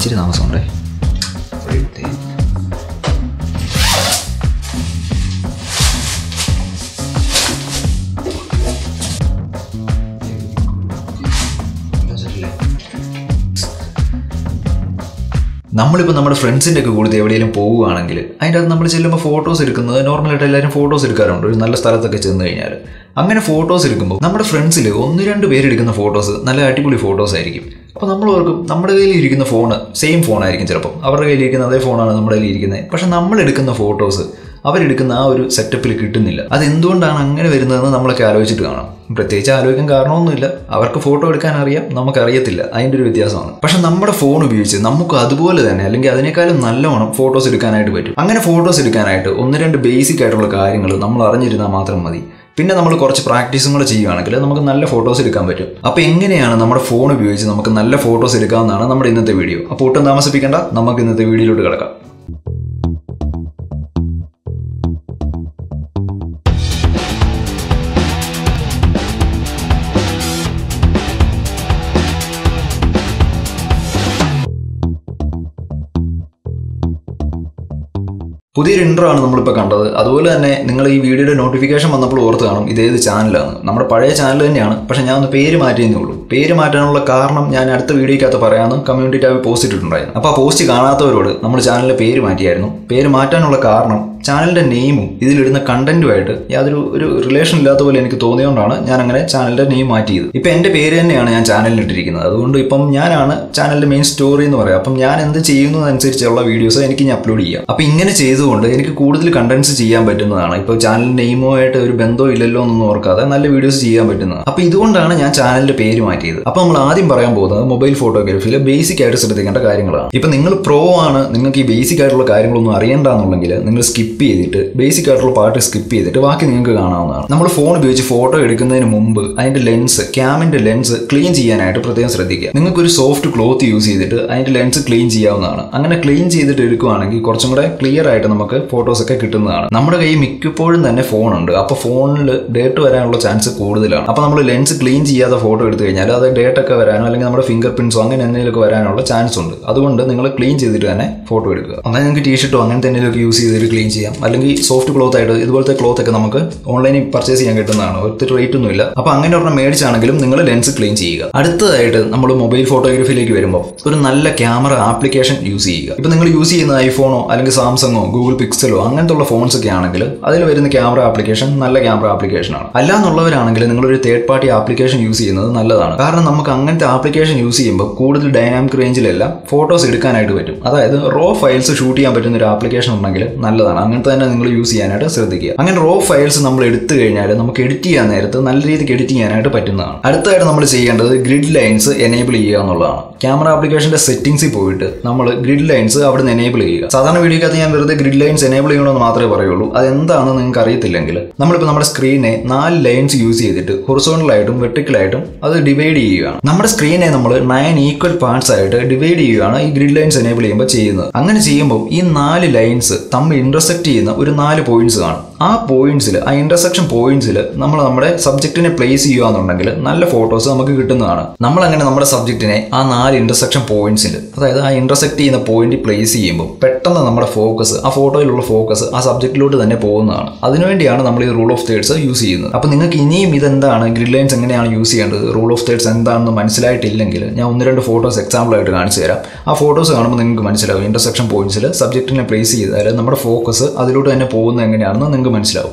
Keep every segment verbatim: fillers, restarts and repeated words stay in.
ഇച്ചിരി താമസമുണ്ടേ. നമ്മളിപ്പോൾ നമ്മുടെ ഫ്രണ്ട്സിൻ്റെ ഒക്കെ കൂടുതൽ എവിടെയെങ്കിലും പോവുകയാണെങ്കിൽ അതിൻ്റെ അകത്ത് നമ്മൾ ചെല്ലുമ്പോൾ ഫോട്ടോസ് എടുക്കുന്നത് നോർമലായിട്ട് എല്ലാവരും ഫോട്ടോസ് എടുക്കാറുണ്ട് ഒരു നല്ല സ്ഥലത്തൊക്കെ ചെന്ന് കഴിഞ്ഞാൽ. അങ്ങനെ ഫോട്ടോസ് എടുക്കുമ്പോൾ നമ്മുടെ ഫ്രണ്ട്സിൽ ഒന്ന് രണ്ട് പേരെടുക്കുന്ന ഫോട്ടോസ് നല്ല അടിപൊളി ഫോട്ടോസ് ആയിരിക്കും. അപ്പോൾ നമ്മൾ ഓർക്കും നമ്മുടെ കയ്യിൽ ഇരിക്കുന്ന ഫോണ് സെയിം ഫോണായിരിക്കും, ചിലപ്പോൾ അവരുടെ കയ്യിൽ ഇരിക്കുന്ന അതേ ഫോണാണ് നമ്മുടെ കയ്യിൽ ഇരിക്കുന്നത്. പക്ഷെ നമ്മൾ എടുക്കുന്ന ഫോട്ടോസ് അവരെടുക്കുന്ന ആ ഒരു സെറ്റപ്പിൽ കിട്ടുന്നില്ല. അതെന്തുകൊണ്ടാണ് അങ്ങനെ വരുന്നതെന്ന് നമ്മളൊക്കെ ആലോചിച്ചിട്ട് കാണാം. പ്രത്യേകിച്ച് ആലോചിക്കാൻ കാരണമൊന്നുമില്ല, അവർക്ക് ഫോട്ടോ എടുക്കാൻ അറിയാം, നമുക്കറിയത്തില്ല, അതിൻ്റെ ഒരു വ്യത്യാസമാണ്. പക്ഷെ നമ്മുടെ ഫോൺ ഉപയോഗിച്ച് നമുക്ക് അതുപോലെ തന്നെ അല്ലെങ്കിൽ അതിനേക്കാളും നല്ലവണ്ണം ഫോട്ടോസ് എടുക്കാനായിട്ട് പറ്റും. അങ്ങനെ ഫോട്ടോസ് എടുക്കാനായിട്ട് ഒന്ന് രണ്ട് ബേസിക് ആയിട്ടുള്ള കാര്യങ്ങൾ നമ്മൾ അറിഞ്ഞിരുന്നാൽ മാത്രം മതി. പിന്നെ നമ്മൾ കുറച്ച് പ്രാക്ടീസും കൂടെ ചെയ്യുകയാണെങ്കിൽ നമുക്ക് നല്ല ഫോട്ടോസ് എടുക്കാൻ പറ്റും. അപ്പോൾ എങ്ങനെയാണ് നമ്മുടെ ഫോൺ ഉപയോഗിച്ച് നമുക്ക് നല്ല ഫോട്ടോസ് എടുക്കാമെന്നാണ് നമ്മുടെ ഇന്നത്തെ വീഡിയോ. അപ്പോൾ ഒട്ടും താമസിപ്പിക്കേണ്ട, നമുക്ക് ഇന്നത്തെ വീഡിയോയിലോട്ട് കിടക്കാം. പുതിയൊരു ഇൻട്രോ ആണ് നമ്മളിപ്പോൾ കണ്ടത്. അതുപോലെ തന്നെ നിങ്ങൾ ഈ വീഡിയോയുടെ നോട്ടിഫിക്കേഷൻ വന്നപ്പോൾ ഓർത്ത് കാണും ഇതേത് ചാനലാണ്. നമ്മുടെ പഴയ ചാനൽ തന്നെയാണ്, പക്ഷേ ഞാൻ ഒന്ന് പേര് മാറ്റിയെന്നേ ഉള്ളൂ. പേര് മാറ്റാനുള്ള കാരണം ഞാൻ അടുത്ത വീഡിയോയ്ക്കകത്ത് പറയാമെന്ന് കമ്മ്യൂണിറ്റി ടാബിൽ പോസ്റ്റ് ഇട്ടിട്ടുണ്ടായിരുന്നു. അപ്പോൾ ആ പോസ്റ്റ് കാണാത്തവരോട് നമ്മൾ ചാനലിൻ്റെ പേര് മാറ്റിയായിരുന്നു. പേര് മാറ്റാനുള്ള കാരണം ചാനലിൻ്റെ നെയിമും ഇതിലിടുന്ന കണ്ടന്റുമായിട്ട് യാതൊരു ഒരു റിലേഷൻ ഇല്ലാത്ത പോലെ എനിക്ക് തോന്നിയതുകൊണ്ടാണ് ഞാൻ അങ്ങനെ ചാനലിൻ്റെ നെയിം മാറ്റിയത്. ഇപ്പം എൻ്റെ പേര് തന്നെയാണ് ഞാൻ ചാനലിൽ ഇട്ടിരിക്കുന്നത്. അതുകൊണ്ട് ഇപ്പം ഞാനാണ് ചാനലിൻ്റെ മെയിൻ സ്റ്റോറി എന്ന് പറയാം. അപ്പം ഞാൻ എന്ത് ചെയ്യുന്നതനുസരിച്ചുള്ള വീഡിയോസ് എനിക്ക് ഇനി അപ്ലോഡ് ചെയ്യാം. അപ്പം ഇങ്ങനെ ചെയ്തുകൊണ്ട് എനിക്ക് കൂടുതൽ കണ്ടന്റ്സ് ചെയ്യാൻ പറ്റുന്നതാണ്. ഇപ്പോൾ ചാനൽ നെയിമുമായിട്ട് ഒരു ബന്ധവും ഇല്ലല്ലോ എന്നൊന്നും ഓർക്കാതെ നല്ല വീഡിയോസ് ചെയ്യാൻ പറ്റുന്നത്. അപ്പോൾ ഇതുകൊണ്ടാണ് ഞാൻ ചാനലിൻ്റെ പേര് മാറ്റിയത്. അപ്പോൾ നമ്മൾ ആദ്യം പറയാൻ പോകുന്നത് മൊബൈൽ ഫോട്ടോഗ്രാഫിയിൽ ബേസിക് ആയിട്ട് ശ്രദ്ധിക്കേണ്ട കാര്യങ്ങളാണ്. ഇപ്പം നിങ്ങൾ പ്രോ ആണ്, നിങ്ങൾക്ക് ഈ ബേസിക് ആയിട്ടുള്ള കാര്യങ്ങളൊന്നും അറിയണ്ടെന്നുണ്ടെങ്കിൽ നിങ്ങൾ സ്കിപ്പ് ചെയ്തിട്ട് ബേസിക് ആയിട്ടുള്ള പാർട്ട് സ്കിപ്പ് ചെയ്തിട്ട് ബാക്കി നിങ്ങൾക്ക് കാണാവുന്നതാണ്. നമ്മൾ ഫോൺ ഉപയോഗിച്ച് ഫോട്ടോ എടുക്കുന്നതിന് മുമ്പ് അതിന്റെ ലെൻസ് ക്യാമിന്റെ ലെൻസ് ക്ലീൻ ചെയ്യാനായിട്ട് പ്രത്യേകം ശ്രദ്ധിക്കുക. നിങ്ങൾക്ക് ഒരു സോഫ്റ്റ് ക്ലോത്ത് യൂസ് ചെയ്തിട്ട് അതിന്റെ ലെൻസ് ക്ലീൻ ചെയ്യാവുന്നതാണ്. അങ്ങനെ ക്ലീൻ ചെയ്തിട്ട് എടുക്കുകയാണെങ്കിൽ കുറച്ചും കൂടെ ക്ലിയർ ആയിട്ട് നമുക്ക് ഫോട്ടോസ് ഒക്കെ കിട്ടുന്നതാണ്. നമ്മുടെ കയ്യിൽ മിക്കപ്പോഴും തന്നെ ഫോണുണ്ട്, അപ്പോൾ ഫോണിൽ ഡേറ്റ് വരാനുള്ള ചാൻസ് കൂടുതലാണ്. അപ്പോൾ നമ്മൾ ലെൻസ് ക്ലീൻ ചെയ്യാതെ ഫോട്ടോ എടുത്തു കഴിഞ്ഞാൽ അത് ഡേറ്റ് ഒക്കെ വരാനോ അല്ലെങ്കിൽ നമ്മുടെ ഫിംഗർ പ്രിന്റ്സോ അങ്ങനെ എന്തെങ്കിലുമൊക്കെ വരാനുള്ള ചാൻസ് ഉണ്ട്. അതുകൊണ്ട് നിങ്ങൾ ക്ലീൻ ചെയ്തിട്ട് തന്നെ ഫോട്ടോ എടുക്കുക. അങ്ങനെ നിങ്ങൾക്ക് ടീഷർട്ടോ അങ്ങനത്തെ എന്തെങ്കിലുമൊക്കെ യൂസ് ചെയ്തിട്ട് ക്ലീൻ ചെയ്യാം. അല്ലെങ്കിൽ സോഫ്റ്റ് ക്ലോത്ത് ആയിട്ട് ഇതുപോലത്തെ ക്ലോത്ത് ഒക്കെ നമുക്ക് ഓൺലൈനിൽ പർച്ചേസ് ചെയ്യാൻ കിട്ടുന്നതാണ്. ഒത്തിരി റേറ്റ് ഒന്നുമില്ല. അപ്പോൾ അങ്ങനെ ഒരെണ്ണം മേടിച്ചാണെങ്കിലും നിങ്ങൾ ലെൻസ് ക്ലീൻ ചെയ്യുക. അടുത്തതായിട്ട് നമ്മൾ മൊബൈൽ ഫോട്ടോഗ്രാഫിയിലേക്ക് വരുമ്പോൾ ഒരു നല്ല ക്യാമറ ആപ്ലിക്കേഷൻ യൂസ് ചെയ്യുക. ഇപ്പോൾ നിങ്ങൾ യൂസ് ചെയ്യുന്ന ഐഫോണോ അല്ലെങ്കിൽ സാംസങ്ങോ ഗൂഗിൾ പിക്സലോ അങ്ങനത്തെ ഉള്ള ഫോൺസ് ഒക്കെ ആണെങ്കിൽ അതിൽ വരുന്ന ക്യാമറ ആപ്ലിക്കേഷൻ നല്ല ക്യാമറ ആപ്ലിക്കേഷനാണ്. അല്ലാന്നുള്ളവരാണെങ്കിൽ നിങ്ങളൊരു തേർഡ് പാർട്ടി ആപ്ലിക്കേഷൻ യൂസ് ചെയ്യുന്നത് നല്ലതാണ്. കാരണം നമുക്ക് അങ്ങനത്തെ ആപ്ലിക്കേഷൻ യൂസ് ചെയ്യുമ്പോൾ കൂടുതൽ ഡൈനാമിക് റേഞ്ചിലെല്ലാം ഫോട്ടോസ് എടുക്കാനായിട്ട് പറ്റും. അതായത് റോ ഫയൽസ് ഷൂട്ട് ചെയ്യാൻ പറ്റുന്ന ഒരു ആപ്ലിക്കേഷൻ ഉണ്ടെങ്കിൽ നല്ലതാണ്. അങ്ങനത്തെ തന്നെ നിങ്ങൾ യൂസ് ചെയ്യാനായിട്ട് ശ്രദ്ധിക്കുക. അങ്ങനെ റോ ഫയൽസ് നമ്മൾ എടുത്തു കഴിഞ്ഞാൽ നമുക്ക് എഡിറ്റ് ചെയ്യാൻ നേരത്ത് നല്ല രീതിക്ക് എഡിറ്റ് ചെയ്യാനായിട്ട് പറ്റുന്നതാണ്. അടുത്തായിട്ട് നമ്മൾ ചെയ്യേണ്ടത് ഗ്രിഡ് ലൈൻസ് എനേബിൾ ചെയ്യുക എന്നുള്ളതാണ്. ക്യാമറ ആപ്ലിക്കേഷന്റെ സെറ്റിംഗ്സിൽ പോയിട്ട് നമ്മൾ ഗ്രിഡ് ലൈൻസ് അവിടെ നിന്ന് എനേബിൾ ചെയ്യുക. സാധാരണ വീഡിയോക്കകത്ത് ഞാൻ വെറുതെ ഗ്രിഡ് ലൈൻസ് എനേബിൾ ചെയ്യണമെന്ന് മാത്രമേ പറയുള്ളൂ. അതെന്താണെന്ന് നിങ്ങൾക്ക് അറിയത്തില്ലെങ്കിൽ നമ്മളിപ്പോൾ നമ്മുടെ സ്ക്രീനെ നാല് ലൈൻസ് യൂസ് ചെയ്തിട്ട് ഹൊറിസോണ്ടലായിട്ടും വെർട്ടിക്കലായിട്ടും അത് ഡിവൈഡ് ചെയ്യുകയാണ്. നമ്മുടെ സ്ക്രീനെ നമ്മൾ നയൻ ഈക്വൽ പാർട്സ് ആയിട്ട് ഡിവൈഡ് ചെയ്യുകയാണ് ഈ ഗ്രിഡ് ലൈൻസ് എനേബിൾ ചെയ്യുമ്പോൾ ചെയ്യുന്നത്. അങ്ങനെ ചെയ്യുമ്പോൾ ഈ നാല് ലൈൻസ് തമ്മിൽ ഇന്റർസെക്ട് ചെയ്യുന്ന ഒരു നാല് പോയിന്റ്സ് കാണും. ആ പോയിന്റ്സിൽ ആ ഇന്റർസെക്ഷൻ പോയിന്റ്സിൽ നമ്മൾ നമ്മുടെ സബ്ജക്റ്റിനെ പ്ലേസ് ചെയ്യുകയാണെന്നുണ്ടെങ്കിൽ നല്ല ഫോട്ടോസ് നമുക്ക് കിട്ടുന്നതാണ്. നമ്മൾ അങ്ങനെ നമ്മുടെ സബ്ജക്റ്റിനെ ആ നാല് ഇന്റർസെക്ഷൻ പോയിന്റ്സിൽ, അതായത് ആ ഇന്റർസെക്ട് ചെയ്യുന്ന പോയിന്റ് പ്ലേസ് ചെയ്യുമ്പോൾ പെട്ടെന്ന് നമ്മുടെ ഫോക്കസ് ആ ഫോട്ടോയിലുള്ള ഫോക്കസ് ആ സബ്ജക്റ്റിലോട്ട് തന്നെ പോകുന്നതാണ്. അതിനുവേണ്ടിയാണ് നമ്മൾ ഈ റൂൾ ഓഫ് തേർഡ്സ് യൂസ് ചെയ്യുന്നത്. അപ്പോൾ നിങ്ങൾക്ക് ഇനിയും ഇതെന്താണ് ഗ്രിഡ് ലൈൻസ് എങ്ങനെയാണ് യൂസ് ചെയ്യേണ്ടത്, റൂൾ ഓഫ് തേർഡ്സ് എന്താണെന്ന് മനസ്സിലായിട്ടില്ലെങ്കിൽ ഞാൻ ഒന്ന് രണ്ട് ഫോട്ടോസ് എക്സാമ്പിൾ ആയിട്ട് കാണിച്ചു തരാം. ആ ഫോട്ടോസ് കാണുമ്പോൾ നിങ്ങൾക്ക് മനസ്സിലാവും ഇന്റർസെക്ഷൻ പോയിന്റ്സിൽ സബ്ജക്റ്റിനെ പ്ലേസ് ചെയ്താൽ നമ്മുടെ ഫോക്കസ് അതിലോട്ട് തന്നെ പോകുന്നത് എങ്ങനെയാണെന്ന് നിങ്ങൾക്ക് മനസ്സിലാവും.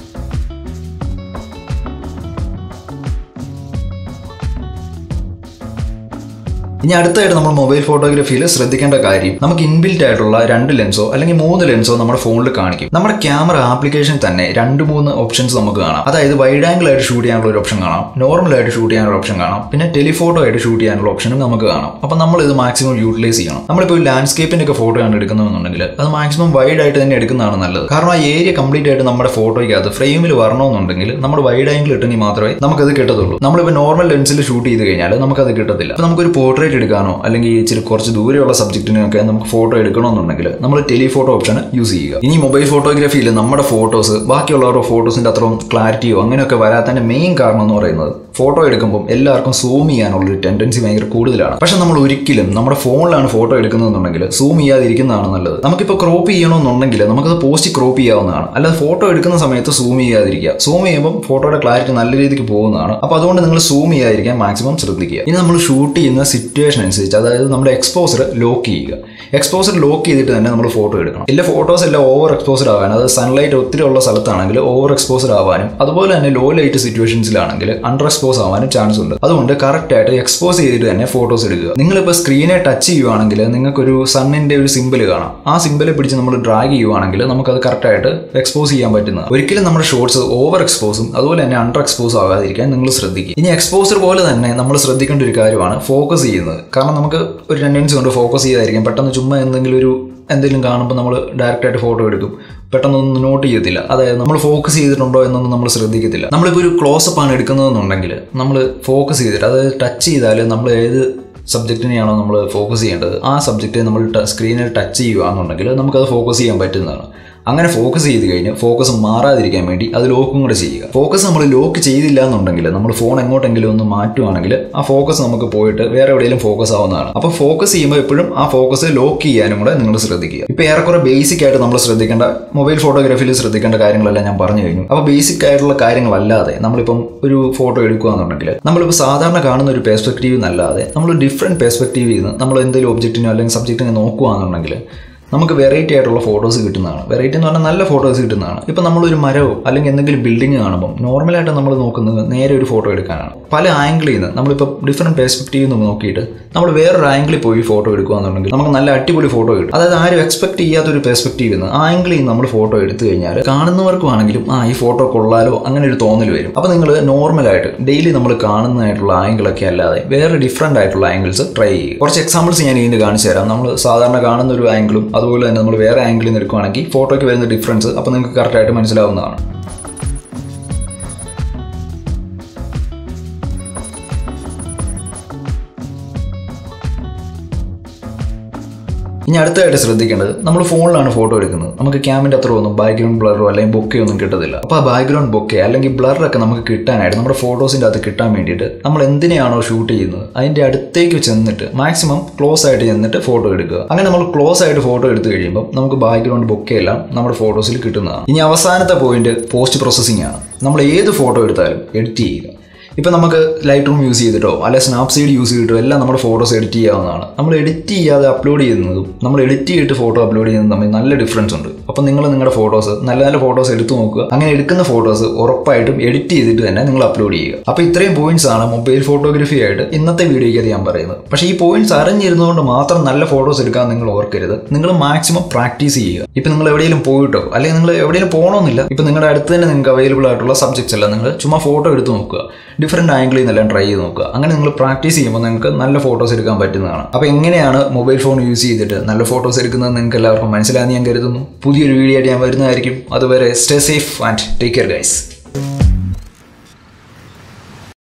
ഇനി അടുത്തായിട്ട് നമ്മൾ മൊബൈൽ ഫോട്ടോഗ്രാഫിയിൽ ശ്രദ്ധിക്കേണ്ട കാര്യം, നമുക്ക് ഇൻബിൽറ്റ് ആയിട്ടുള്ള രണ്ട് ലെൻസോ അല്ലെങ്കിൽ മൂന്ന് ലെൻസോ നമ്മുടെ ഫോണിൽ കാണിക്കും. നമ്മുടെ ക്യാമറ ആപ്ലിക്കേഷൻ തന്നെ രണ്ട് മൂന്ന് ഓപ്ഷൻസ് നമുക്ക് കാണാം. അതായത് വൈഡ് ആംഗിൾ ആയിട്ട് ഷൂട്ട് ചെയ്യാനുള്ള ഒരു ഓപ്ഷൻ കാണാം, നോർമൽ ആയിട്ട് ഷൂട്ട് ചെയ്യാനുള്ള ഓപ്ഷൻ കാണാം, പിന്നെ ടെലിഫോട്ടോ ആയിട്ട് ഷൂട്ട് ചെയ്യാനുള്ള ഓപ്ഷനും നമുക്ക് കാണാം. അപ്പോൾ നമ്മൾ ഇത് മാക്സിമം യൂട്ടിലൈസ് ചെയ്യണം. നമ്മളിപ്പോൾ ലാൻഡ്സ്കേപ്പിന്റെ ഒക്കെ ഫോട്ടോ ആണ് എടുക്കുന്നതെന്നുണ്ടെങ്കിൽ അത് മാക്സിമം വൈഡ് ആയിട്ട് തന്നെ എടുക്കുന്നതാണ് നല്ലത്. കാരണം ആ ഏരിയ കംപ്ലീറ്റ് ആയിട്ട് നമ്മുടെ ഫോട്ടോയ്ക്കകത്ത് ഫ്രെയിമിൽ വരണമെന്നുണ്ടെങ്കിൽ നമ്മൾ വൈഡ് ആംഗിൾ ഇട്ടെങ്കിൽ മാത്രമേ നമുക്കത് കിട്ടത്തുള്ളൂ. നമ്മളിപ്പോൾ നോർമൽ ലെൻസിൽ ഷൂട്ട് ചെയ്ത് കഴിഞ്ഞാൽ നമുക്കത് കിട്ടത്തില്ല. അപ്പോൾ നമുക്കൊരു പോർട്രേറ്റ് എടുക്കാനോ അല്ലെങ്കിൽ ഇച്ചിരി കുറച്ച് ദൂരെയുള്ള സബ്ജക്റ്റിനൊക്കെ നമുക്ക് ഫോട്ടോ എടുക്കണമെന്നുണ്ടെങ്കിൽ നമ്മൾ ടെലിഫോട്ടോ ഓപ്ഷൻ യൂസ് ചെയ്യുക. ഇനി മൊബൈൽ ഫോട്ടോഗ്രാഫിയിൽ നമ്മുടെ ഫോട്ടോസ് ബാക്കിയുള്ളവരുടെ ഫോട്ടോസിന്റെ അത്രയും ക്ലാരിറ്റിയോ അങ്ങനെയൊക്കെ വരാത്തതിന്റെ മെയിൻ കാരണം എന്ന് പറയുന്നത് ഫോട്ടോ എടുക്കുമ്പോൾ എല്ലാവർക്കും സൂം ചെയ്യാനുള്ളൊരു ടെൻഡൻസി ഭയങ്കര കൂടുതലാണ്. പക്ഷെ നമ്മൾ ഒരിക്കലും നമ്മുടെ ഫോണിലാണ് ഫോട്ടോ എടുക്കുന്നതെന്നുണ്ടെങ്കിൽ സൂം ചെയ്യാതിരിക്കുന്നതാണ് നല്ലത്. നമുക്കിപ്പോൾ ക്രോപ്പ് ചെയ്യണമെന്നുണ്ടെങ്കിൽ നമുക്കത് പോസ്റ്റ് ക്രോപ്പ് ചെയ്യാവുന്നതാണ്. അല്ലാതെ ഫോട്ടോ എടുക്കുന്ന സമയത്ത് സൂം ചെയ്യാതിരിക്കുക. സൂം ചെയ്യുമ്പോൾ ഫോട്ടോയുടെ ക്ലാരിറ്റി നല്ല രീതിക്ക് പോകുന്നതാണ്. അപ്പോൾ അതുകൊണ്ട് നിങ്ങൾ സൂം ചെയ്യാതിരിക്കാൻ മാക്സിമം ശ്രദ്ധിക്കുക. ഇനി നമ്മൾ ഷൂട്ട് ചെയ്യുന്ന സിറ്റുവേഷൻ അനുസരിച്ച്, അതായത് നമ്മുടെ എക്സ്പോസർ ലോക്ക് ചെയ്യുക. എക്സ്പോസർ ലോക്ക് ചെയ്തിട്ട് തന്നെ നമ്മൾ ഫോട്ടോ എടുക്കണം. എല്ലാ ഫോട്ടോസ് എല്ലാം ഓവർ എക്സ്പോസർ ആകാൻ, അതായത് സൺലൈറ്റ് ഒത്തിരി ഉള്ള സ്ഥലത്താണെങ്കിൽ ഓവർ എക്സ്പോസർ ആവാനും, അതുപോലെ തന്നെ ലോ ലൈറ്റ് സിറ്റുവേഷൻസിലാണെങ്കിൽ അണ്ടർ എക്സ്പോസ് ആവാനും ചാൻസ് ഉണ്ട്. അതുകൊണ്ട് കറക്റ്റ് ആയിട്ട് എക്സ്പോസ് ചെയ്തിട്ട് തന്നെ ഫോട്ടോസ് എടുക്കുക. നിങ്ങളിപ്പോൾ സ്ക്രീനെ ടച്ച് ചെയ്യുവാണെങ്കിൽ നിങ്ങൾക്കൊരു സണ്ണിന്റെ ഒരു സിമ്പിൾ കാണാം. ആ സിമ്പിളെ പിടിച്ച് നമ്മൾ ഡ്രാഗ് ചെയ്യുവാണെങ്കിൽ നമുക്കത് കറക്റ്റായിട്ട് എക്സ്പോസ് ചെയ്യാൻ പറ്റുന്നത്. ഒരിക്കലും നമ്മുടെ ഷോട്ട്സ് ഓവർ എക്സ്പോസും അതുപോലെ തന്നെ അണ്ടർ എക്സ്പോസ് ആകാതിരിക്കാൻ നിങ്ങൾ ശ്രദ്ധിക്കുക. ഇനി എക്സ്പോസർ പോലെ തന്നെ നമ്മൾ ശ്രദ്ധിക്കേണ്ട ഒരു കാര്യമാണ് ഫോക്കസ് ചെയ്യുന്നത്. കാരണം നമുക്ക് ഒരു ടെൻഡൻസി കൊണ്ട് ഫോക്കസ് ചെയ്യാതിരിക്കാം. പെട്ടെന്ന് ചുമ്മാ എന്തെങ്കിലും ഒരു എന്തെങ്കിലും കാണുമ്പോൾ നമ്മൾ ഡയറക്റ്റായിട്ട് ഫോട്ടോ എടുക്കും, പെട്ടെന്നൊന്നും നോട്ട് ചെയ്യത്തില്ല. അതായത് നമ്മൾ ഫോക്കസ് ചെയ്തിട്ടുണ്ടോ എന്നൊന്നും നമ്മൾ ശ്രദ്ധിക്കത്തില്ല. നമ്മളിപ്പോൾ ഒരു ക്ലോസപ്പ് ആണ് എടുക്കുന്നതെന്നുണ്ടെങ്കിൽ നമ്മൾ ഫോക്കസ് ചെയ്തിട്ട്, അതായത് ടച്ച് ചെയ്താൽ നമ്മൾ ഏത് സബ്ജക്റ്റിനെയാണോ നമ്മൾ ഫോക്കസ് ചെയ്യേണ്ടത് ആ സബ്ജക്റ്റ് നമ്മൾ സ്ക്രീനിൽ ടച്ച് ചെയ്യുകയാണെന്നുണ്ടെങ്കിൽ നമുക്കത് ഫോക്കസ് ചെയ്യാൻ പറ്റുന്നതാണ്. അങ്ങനെ ഫോക്കസ് ചെയ്ത് കഴിഞ്ഞ് ഫോക്കസ് മാറാതിരിക്കാൻ വേണ്ടി അത് ലോക്കും കൂടെ ചെയ്യുക. ഫോക്കസ് നമ്മൾ ലോക്ക് ചെയ്തില്ല എന്നുണ്ടെങ്കിൽ നമ്മൾ ഫോൺ എങ്ങോട്ടെങ്കിലും ഒന്ന് മാറ്റുവാണെങ്കിൽ ആ ഫോക്കസ് നമുക്ക് പോയിട്ട് വേറെ എവിടെയെങ്കിലും ഫോക്കസ് ആവുന്നതാണ്. അപ്പോൾ ഫോക്കസ് ചെയ്യുമ്പോൾ എപ്പോഴും ആ ഫോക്കസ് ലോക്ക് ചെയ്യാനും കൂടെ നിങ്ങൾ ശ്രദ്ധിക്കുക. ഇപ്പോൾ ഏറെക്കുറെ ബേസിക് ആയിട്ട് നമ്മൾ ശ്രദ്ധിക്കേണ്ട മൊബൈൽ ഫോട്ടോഗ്രാഫിയിൽ ശ്രദ്ധിക്കേണ്ട കാര്യങ്ങളെല്ലാം ഞാൻ പറഞ്ഞു കഴിഞ്ഞു. അപ്പോൾ ബേസിക് ആയിട്ടുള്ള കാര്യങ്ങളല്ലാതെ നമ്മളിപ്പം ഒരു ഫോട്ടോ എടുക്കുകയാണെന്നുണ്ടെങ്കിൽ നമ്മളിപ്പോൾ സാധാരണ കാണുന്ന ഒരു പെർസ്പെക്റ്റീവ് എന്നല്ലാതെ നമ്മൾ ഡിഫറെൻറ്റ് പെർസ്പെക്റ്റീവിൽ നിന്ന് നമ്മൾ എന്തെങ്കിലും ഒബ്ജക്റ്റിനോ അല്ലെങ്കിൽ സബ്ജക്റ്റിനെ നോക്കുകയാണെന്നുണ്ടെങ്കിൽ നമുക്ക് വെറൈറ്റി ആയിട്ടുള്ള ഫോട്ടോസ് കിട്ടുന്നതാണ്. വെറൈറ്റി എന്ന് പറഞ്ഞാൽ നല്ല ഫോട്ടോസ് കിട്ടുന്നതാണ്. ഇപ്പം നമ്മളൊരു മരമോ അല്ലെങ്കിൽ എന്തെങ്കിലും ബിൽഡിംഗ് കാണുമ്പോൾ നോർമലായിട്ട് നമ്മൾ നോക്കുന്നത് നേരെ ഒരു ഫോട്ടോ എടുക്കാനാണ്. പല ആംഗിളിൽ നിന്ന് നമ്മളിപ്പോൾ ഡിഫറെൻറ്റ് പെർസ്പെക്റ്റീവ് നിന്ന് നോക്കിയിട്ട് നമ്മൾ വേറൊരു ആംഗിളിൽ പോയി ഫോട്ടോ എടുക്കുകയാണെന്നുണ്ടെങ്കിൽ നമുക്ക് നല്ല അടിപൊളി ഫോട്ടോ കിട്ടും. അതായത് ആരും എക്സ്പെക്ട് ചെയ്യാത്തൊരു പെർസ്പെക്റ്റീവിൽ നിന്ന് ആ ആംഗിളിൽ നിന്ന് നമ്മൾ ഫോട്ടോ എടുത്തു കഴിഞ്ഞാൽ കാണുന്നവർക്കുമാണെങ്കിലും ആ ഈ ഫോട്ടോ കൊള്ളാലോ അങ്ങനെ ഒരു തോന്നൽ വരും. അപ്പോൾ നിങ്ങൾ നോർമലായിട്ട് ഡെയിലി നമ്മൾ കാണുന്നതായിട്ടുള്ള ആംഗിളൊക്കെ അല്ലാതെ വേറെ ഡിഫറെൻ്റ് ആയിട്ടുള്ള ആംഗിൾസ് ട്രൈ ചെയ്യുക. കുറച്ച് എക്സാമ്പിൾസ് ഞാൻ ഇതിന് കാണിച്ചു തരാം. നമ്മൾ സാധാരണ കാണുന്ന ഒരു ആംഗിളും അതുപോലെ തന്നെ നമ്മൾ വേറെ ആംഗിളിൽ നിന്ന് എടുക്കുകയാണെങ്കിൽ ഫോട്ടോയ്ക്ക് വരുന്ന ഡിഫറൻസ് അപ്പോൾ നിങ്ങൾക്ക് കറക്റ്റായിട്ട് മനസ്സിലാവുന്നതാണ്. ഇനി അടുത്തായിട്ട് ശ്രദ്ധിക്കേണ്ടത്, നമ്മൾ ഫോണിലാണ് ഫോട്ടോ എടുക്കുന്നത്. നമുക്ക് ക്യാമിൻ്റെ അത്ര ഒന്നും ബാക്ക്ഗ്രൗണ്ട് ബ്ലറോ അല്ലെങ്കിൽ ബൊക്കെ ഒന്നും കിട്ടത്തില്ല. അപ്പോൾ ആ ബാക്ക്ഗ്രൗണ്ട് ബൊക്കെ അല്ലെങ്കിൽ ബ്ലറൊക്കെ നമുക്ക് കിട്ടാനായിട്ട് നമ്മുടെ ഫോട്ടോസിൻ്റെ അകത്ത് കിട്ടാൻ വേണ്ടിയിട്ട് നമ്മൾ എന്തിനെയാണോ ഷൂട്ട് ചെയ്യുന്നത് അതിൻ്റെ അടുത്തേക്ക് ചെന്നിട്ട് മാക്സിമം ക്ലോസ് ആയിട്ട് ചെന്നിട്ട് ഫോട്ടോ എടുക്കുക. അങ്ങനെ നമ്മൾ ക്ലോസ് ആയിട്ട് ഫോട്ടോ എടുത്തു കഴിയുമ്പോൾ നമുക്ക് ബാക്ക്ഗ്രൗണ്ട് ബൊക്കെ എല്ലാം നമ്മുടെ ഫോട്ടോസിൽ കിട്ടുന്നതാണ്. ഇനി അവസാനത്തെ പോയിന്റ് പോസ്റ്റ് പ്രോസസ്സിംഗ് ആണ്. നമ്മൾ ഏത് ഫോട്ടോ എടുത്താലും എഡിറ്റ് ചെയ്യുക. ഇപ്പം നമുക്ക് ലൈറ്റ് റൂം യൂസ് ചെയ്തിട്ടോ അല്ലെങ്കിൽ സ്നാപ്സീഡ് യൂസ് ചെയ്തിട്ടോ എല്ലാം നമ്മുടെ ഫോട്ടോസ് എഡിറ്റ് ചെയ്യാവുന്നതാണ്. നമ്മൾ എഡിറ്റ് ചെയ്യാതെ അപ്ലോഡ് ചെയ്യുന്നതും നമ്മൾ എഡിറ്റ് ചെയ്തിട്ട് ഫോട്ടോ അപ്ലോഡ് ചെയ്യുന്നതും തമ്മിൽ നല്ല ഡിഫറൻസ് ഉണ്ട്. അപ്പം നിങ്ങൾ നിങ്ങളുടെ ഫോട്ടോസ് നല്ല നല്ല ഫോട്ടോസ് എടുത്തു നോക്കുക. അങ്ങനെ എടുക്കുന്ന ഫോട്ടോസ് ഉറപ്പായിട്ടും എഡിറ്റ് ചെയ്തിട്ട് തന്നെ നിങ്ങൾ അപ്ലോഡ് ചെയ്യുക. അപ്പോൾ ഇത്രയും പോയിന്റ്സ് ആണ് മൊബൈൽ ഫോട്ടോഗ്രാഫി ആയിട്ട് ഇന്നത്തെ വീഡിയോയ്ക്ക് ഞാൻ പറയുന്നത്. പക്ഷേ ഈ പോയിന്റ്സ് അറിഞ്ഞിരുന്നതുകൊണ്ട് മാത്രം നല്ല ഫോട്ടോസ് എടുക്കാൻ നിങ്ങൾ ഓർക്കരുത്. നിങ്ങൾ മാക്സിമം പ്രാക്ടീസ് ചെയ്യുക. ഇപ്പം നിങ്ങൾ എവിടെയെങ്കിലും പോയിട്ടോ അല്ലെങ്കിൽ നിങ്ങൾ എവിടെയെങ്കിലും പോകണമെന്നില്ല, ഇപ്പം നിങ്ങളുടെ അടുത്ത് തന്നെ നിങ്ങൾക്ക് അവൈലബിൾ ആയിട്ടുള്ള സബ്ജക്ട്സ് എല്ലാം നിങ്ങൾ ചുമ്മാ ഫോട്ടോ എടുത്ത് നോക്കുക. ഡിഫറെൻറ്റ് ആംഗിളിൽ നിന്നെല്ലാം ട്രൈ ചെയ്ത് നോക്കുക. അങ്ങനെ നിങ്ങൾ പ്രാക്ടീസ് ചെയ്യുമ്പോൾ നിങ്ങൾക്ക് നല്ല ഫോട്ടോസ് എടുക്കാൻ പറ്റുന്നതാണ്. അപ്പോൾ എങ്ങനെയാണ് മൊബൈൽ ഫോൺ യൂസ് ചെയ്തിട്ട് നല്ല ഫോട്ടോസ് എടുക്കുന്നത് നിങ്ങൾക്ക് എല്ലാവർക്കും മനസ്സിലായെന്ന് ഞാൻ കരുതുന്നു. പുതിയൊരു വീഡിയോ ആയിട്ട് ഞാൻ വരുന്നതായിരിക്കും. അതുവരെ stay safe and take care guys.